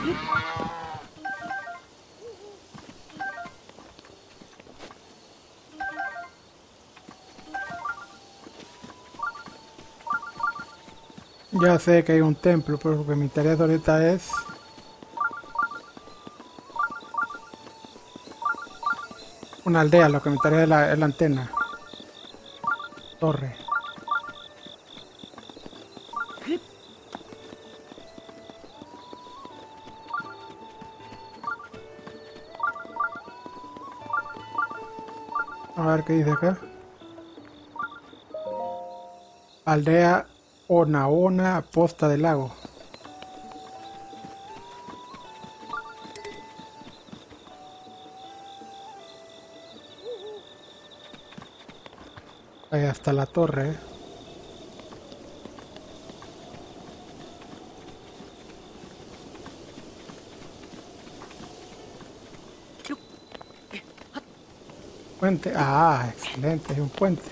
Ya sé que hay un templo, pero lo que me interesa ahorita es una aldea. Lo que me interesa es la antena. Torre. A ver qué dice acá. Aldea Onaona, Posta del Lago. Ahí está la torre. Puente. Ah, excelente, es un puente.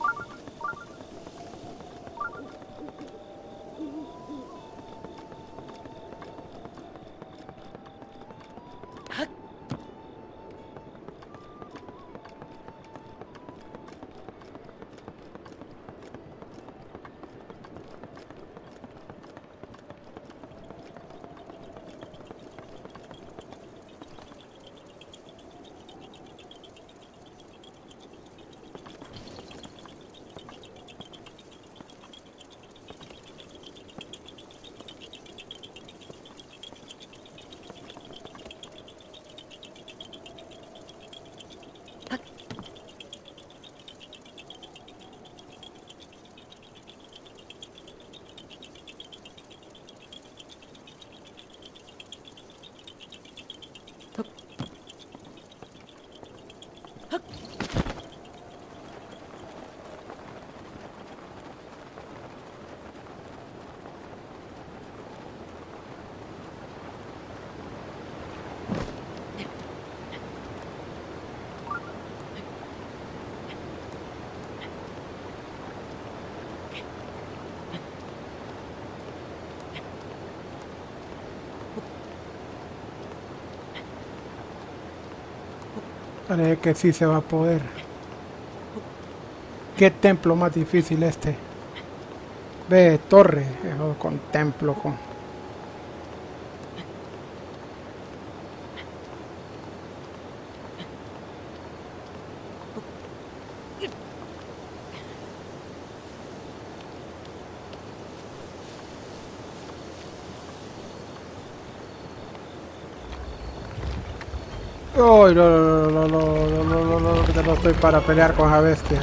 Parece que sí se va a poder. ¿Qué templo más difícil este? Ve, torre, con templo, con... ¡Ay, que no estoy para pelear con esa bestia!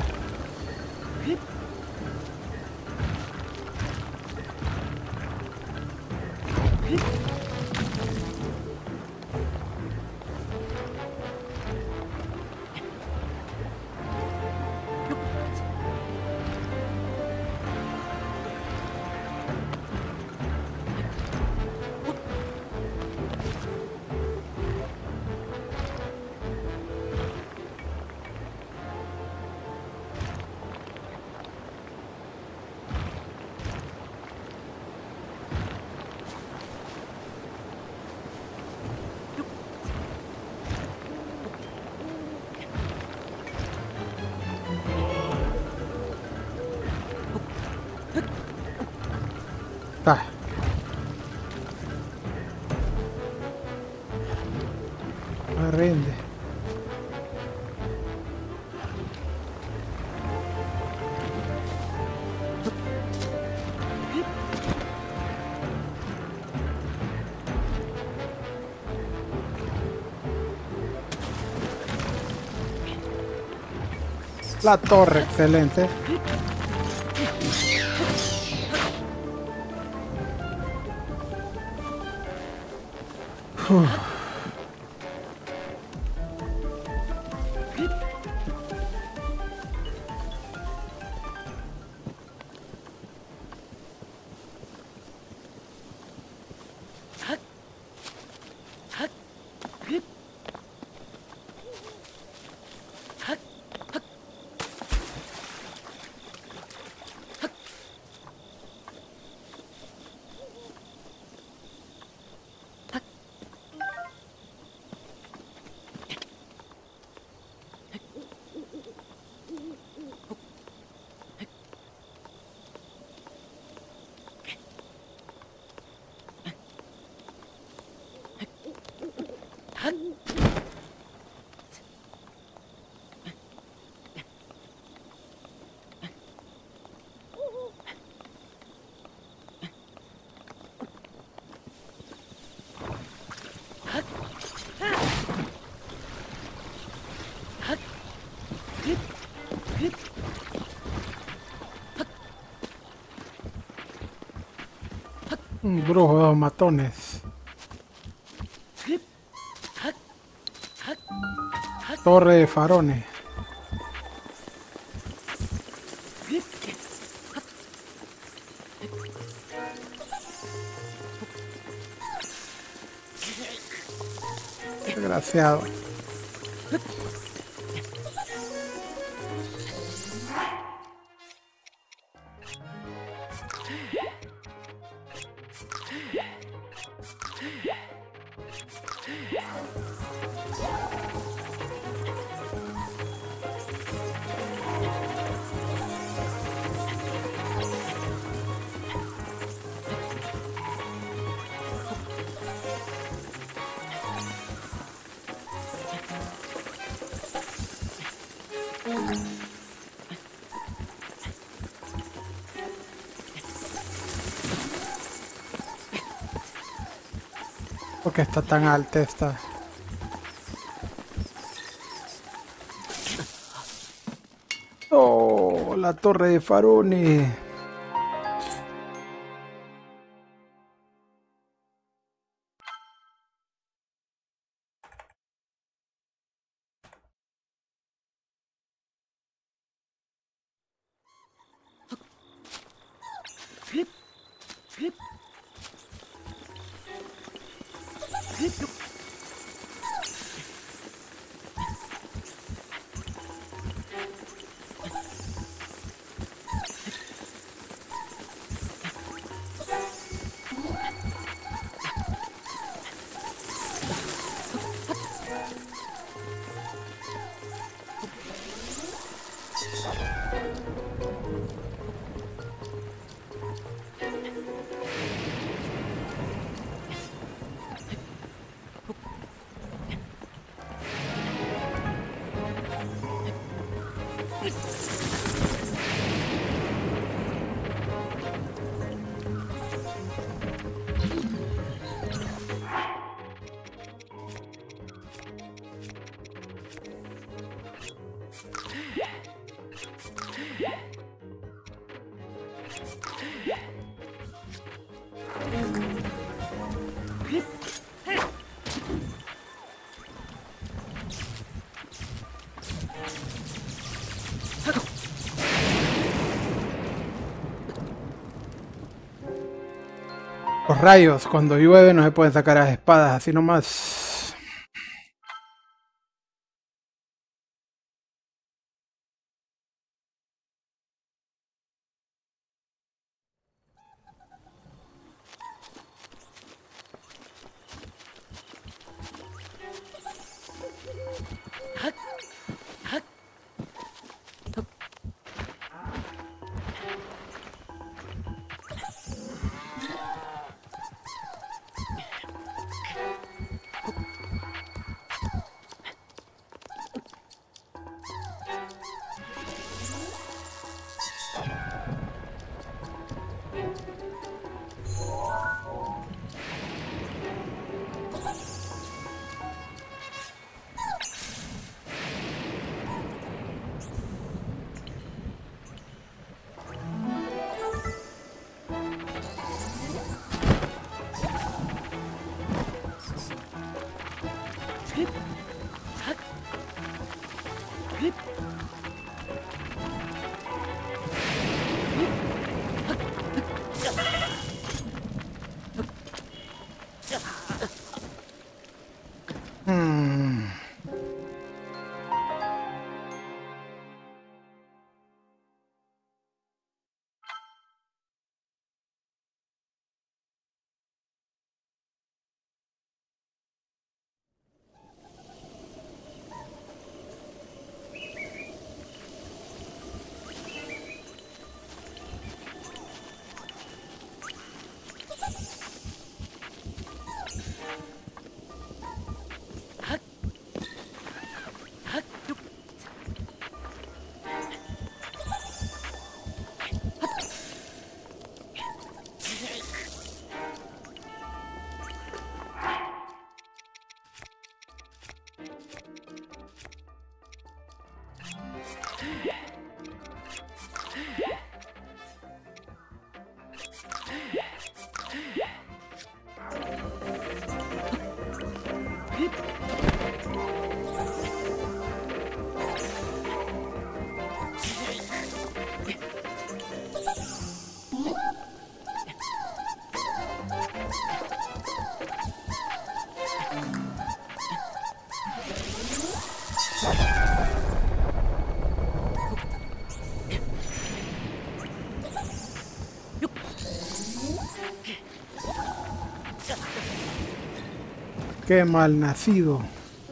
Está. Me rinde. La torre, excelente. Uf. Un brujo de los matones. Torre de farones. Desgraciado. ¿Por qué está tan alta esta? Oh, la torre de farones. Los rayos, cuando llueve no se pueden sacar las espadas así nomás. Qué mal nacido.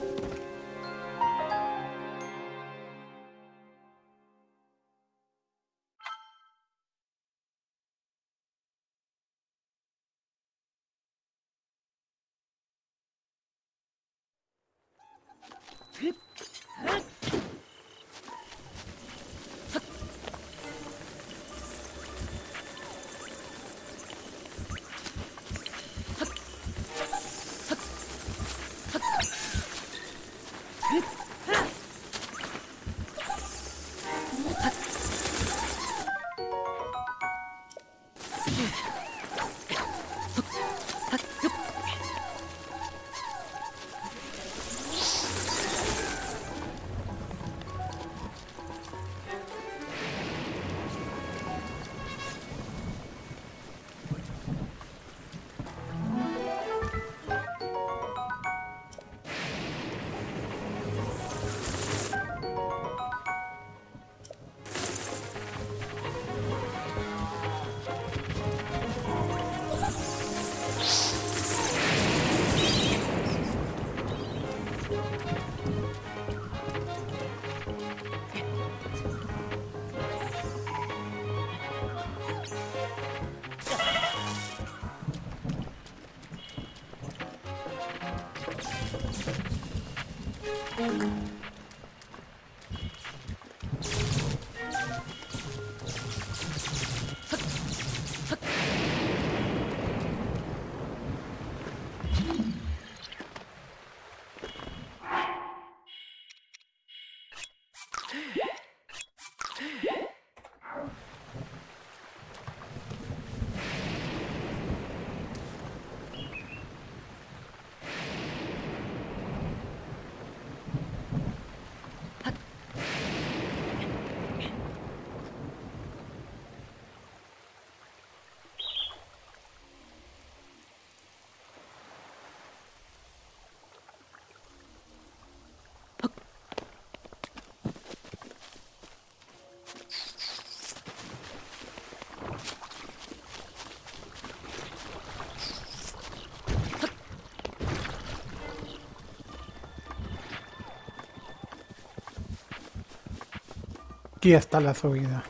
Aquí está la subida.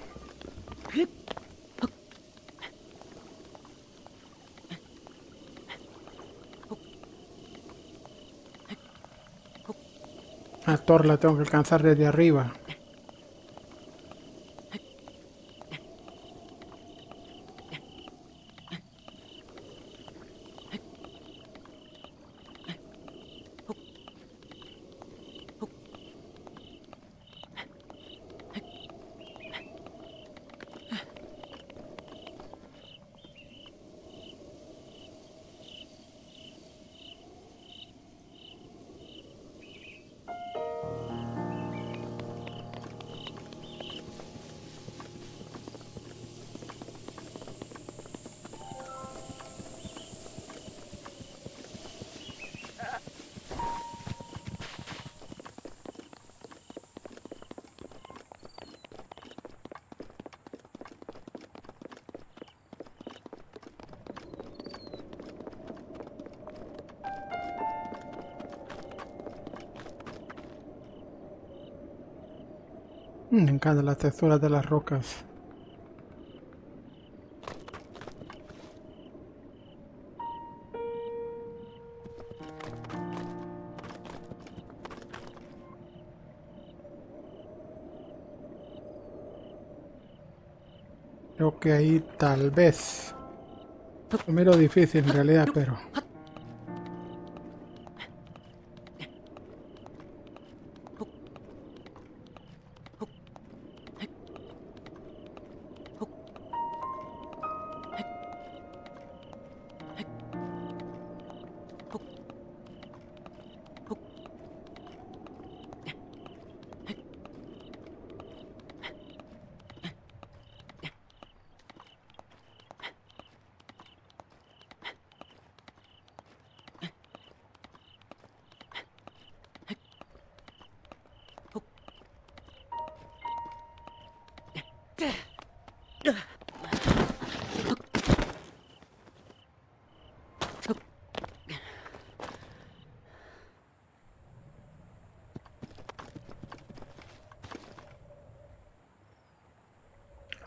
A Thor la tengo que alcanzar desde arriba. Me encantan las texturas de las rocas. Creo que ahí tal vez. Lo miro difícil en realidad, pero...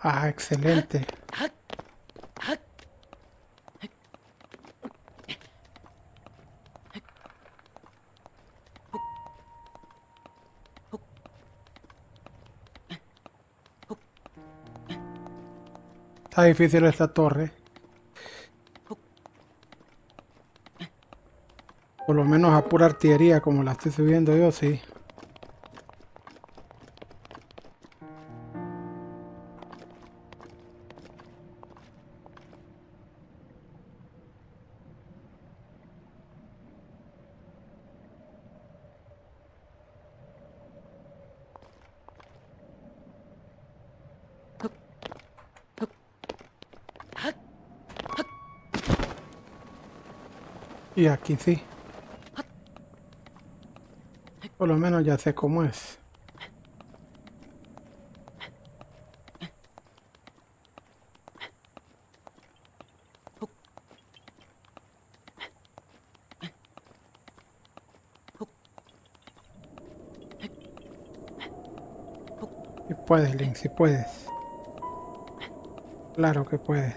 Ah, excelente. Está difícil esta torre. Por lo menos a pura artillería, como la estoy subiendo yo, sí. Y aquí sí. Por lo menos ya sé cómo es. Si puedes, Link, si puedes. Claro que puedes.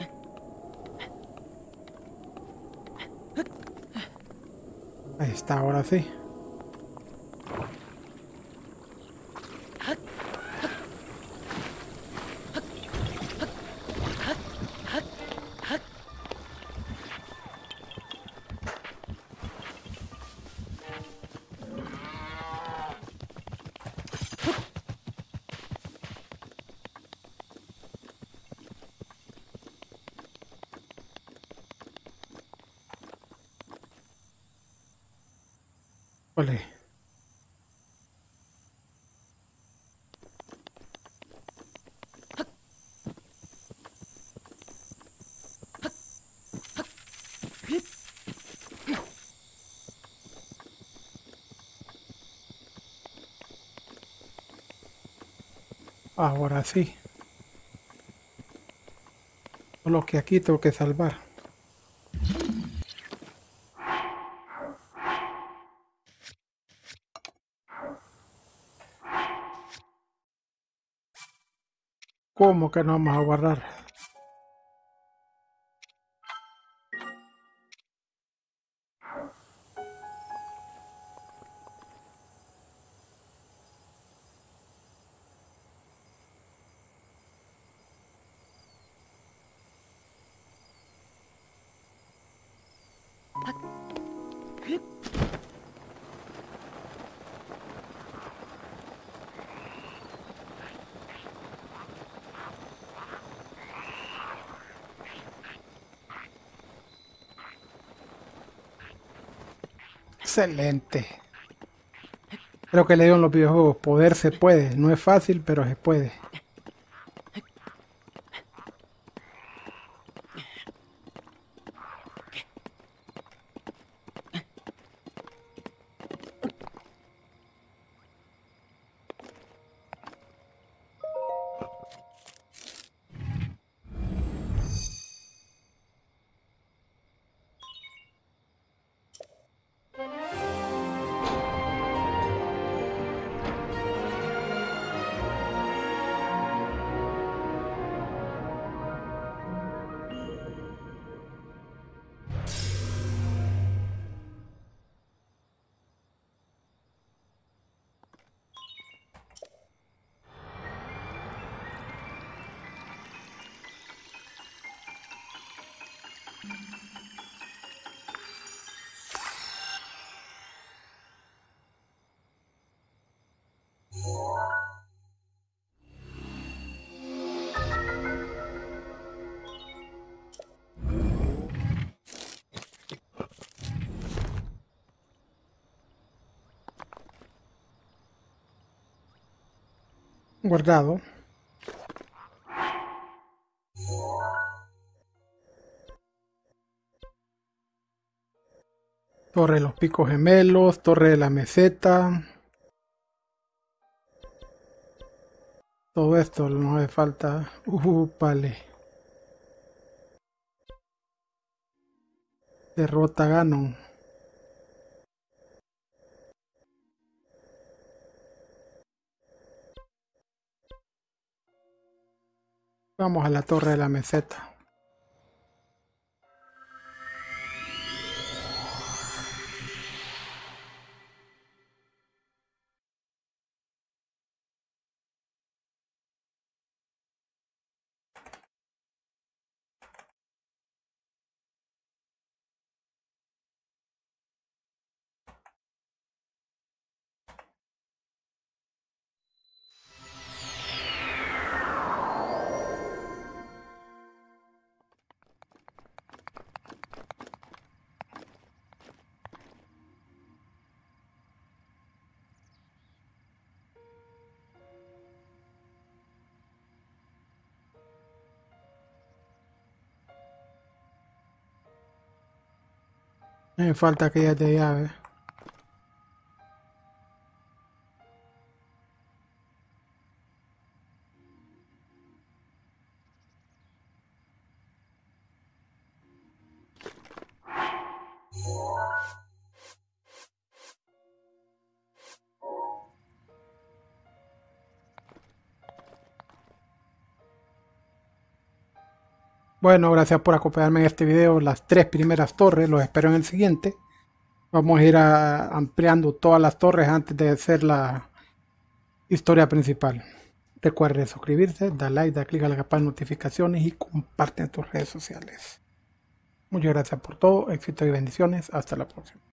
Ahí está, ahora sí. Ole. Ahora sí. Solo que aquí tengo que salvar. ¿Cómo que no vamos a guardar? Excelente. Es lo que le digo en los videojuegos. Poder se puede. No es fácil, pero se puede. Guardado. Torre de los Picos Gemelos. Torre de la Meseta. Todo esto no hace falta. Vale. Derrota Ganon. Vamos a la torre de la meseta. Me falta aquellas de llave. Bueno, gracias por acompañarme en este video. Las 3 primeras torres, los espero en el siguiente. Vamos a ir ampliando todas las torres antes de hacer la historia principal. Recuerde suscribirse, dar like, dar clic a la campana de notificaciones y comparte en tus redes sociales. Muchas gracias por todo, éxito y bendiciones. Hasta la próxima.